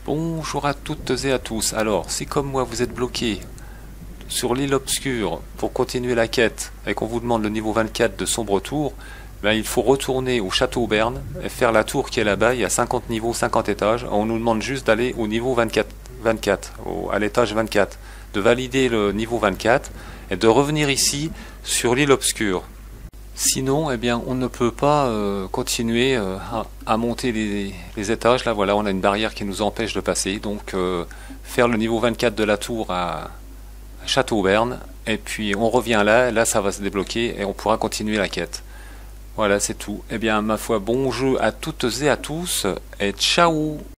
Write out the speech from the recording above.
Bonjour à toutes et à tous. Alors, si comme moi vous êtes bloqué sur l'île obscure pour continuer la quête et qu'on vous demande le niveau 24 de Sombre Tour, ben, il faut retourner au château Berne et faire la tour qui est là-bas. Il y a 50 niveaux, 50 étages. On nous demande juste d'aller au niveau 24, à l'étage 24, de valider le niveau 24 et de revenir ici sur l'île obscure. Sinon, eh bien, on ne peut pas continuer à monter les étages. Là, voilà, on a une barrière qui nous empêche de passer. Donc, faire le niveau 24 de la tour à Château-Berne. Et puis, on revient là. Là, ça va se débloquer et on pourra continuer la quête. Voilà, c'est tout. Eh bien, ma foi, bon jeu à toutes et à tous. Et ciao!